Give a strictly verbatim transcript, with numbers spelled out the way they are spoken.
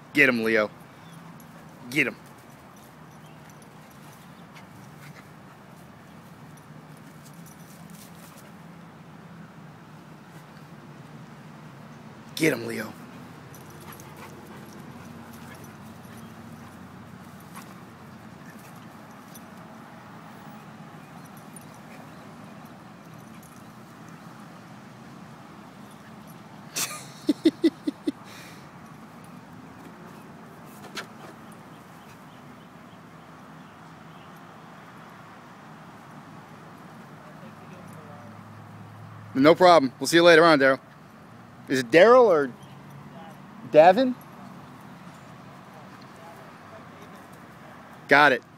Get him, Leo. Get him. Get him, Leo. No problem. We'll see you later on, Daryl. Is it Daryl or Davin? Got it.